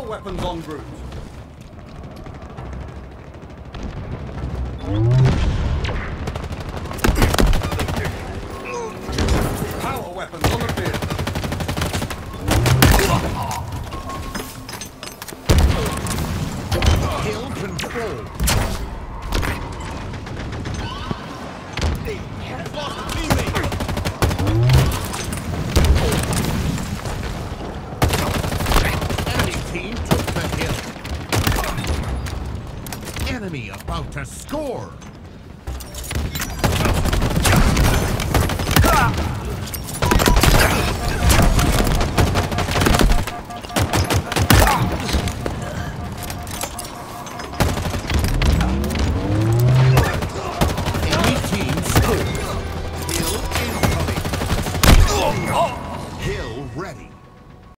All weapons en route. Power weapons on the field. Hill control. Lost a teammate. Enemy team took the hill. Enemy about to score.